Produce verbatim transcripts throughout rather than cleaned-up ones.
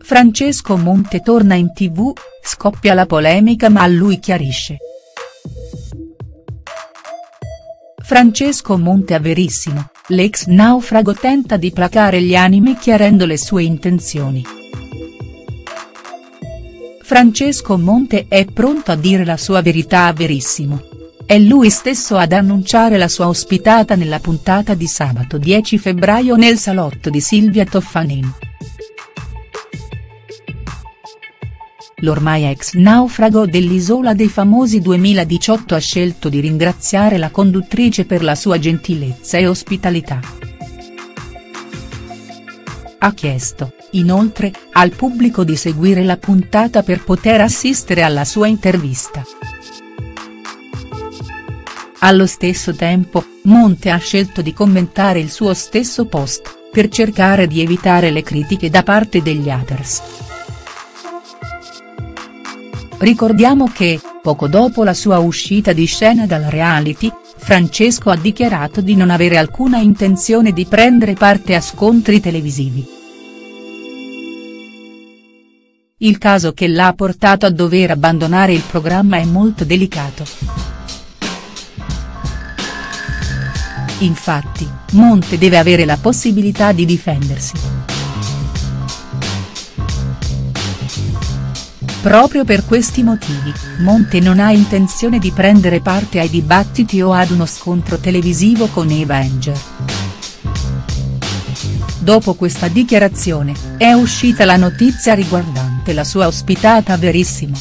Francesco Monte torna in tv, scoppia la polemica ma lui chiarisce. Francesco Monte a Verissimo, l'ex naufrago tenta di placare gli animi chiarendo le sue intenzioni. Francesco Monte è pronto a dire la sua verità a Verissimo. È lui stesso ad annunciare la sua ospitata nella puntata di sabato dieci febbraio nel salotto di Silvia Toffanin. L'ormai ex naufrago dell'Isola dei Famosi duemiladiciotto ha scelto di ringraziare la conduttrice per la sua gentilezza e ospitalità. Ha chiesto, inoltre, al pubblico di seguire la puntata per poter assistere alla sua intervista. Allo stesso tempo, Monte ha scelto di commentare il suo stesso post, per cercare di evitare le critiche da parte degli haters. Ricordiamo che, poco dopo la sua uscita di scena dal reality, Francesco ha dichiarato di non avere alcuna intenzione di prendere parte a scontri televisivi. Il caso che l'ha portato a dover abbandonare il programma è molto delicato. Infatti, Monte deve avere la possibilità di difendersi. Proprio per questi motivi, Monte non ha intenzione di prendere parte ai dibattiti o ad uno scontro televisivo con Eva Enger. Dopo questa dichiarazione, è uscita la notizia riguardante la sua ospitata a Verissimo.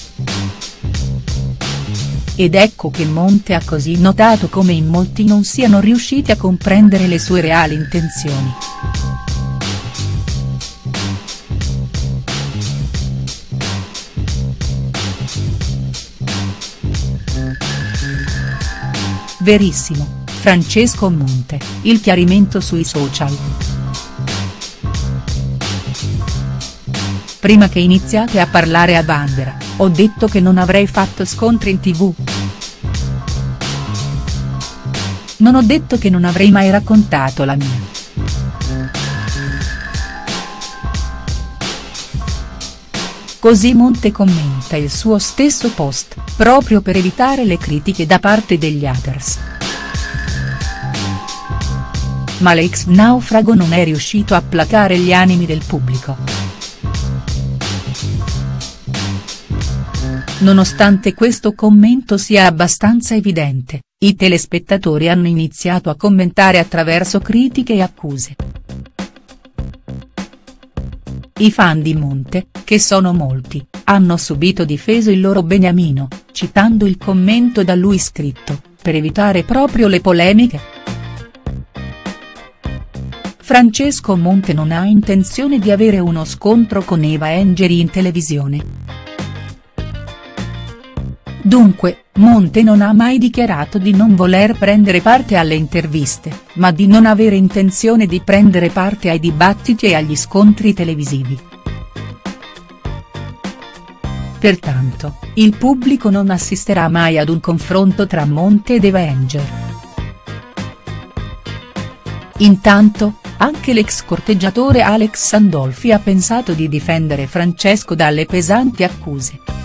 Ed ecco che Monte ha così notato come in molti non siano riusciti a comprendere le sue reali intenzioni. Verissimo, Francesco Monte, il chiarimento sui social. Prima che iniziate a parlare a vanvera, ho detto che non avrei fatto scontri in tv. Non ho detto che non avrei mai raccontato la mia. Così Monte commenta il suo stesso post, proprio per evitare le critiche da parte degli haters. Ma l'ex naufrago non è riuscito a placare gli animi del pubblico. Nonostante questo commento sia abbastanza evidente, i telespettatori hanno iniziato a commentare attraverso critiche e accuse. I fan di Monte, che sono molti, hanno subito difeso il loro beniamino, citando il commento da lui scritto, per evitare proprio le polemiche. Francesco Monte non ha intenzione di avere uno scontro con Eva Enger in televisione. Dunque, Monte non ha mai dichiarato di non voler prendere parte alle interviste, ma di non avere intenzione di prendere parte ai dibattiti e agli scontri televisivi. Pertanto, il pubblico non assisterà mai ad un confronto tra Monte ed Eva Enger. Intanto, anche l'ex corteggiatore Alex Sandolfi ha pensato di difendere Francesco dalle pesanti accuse.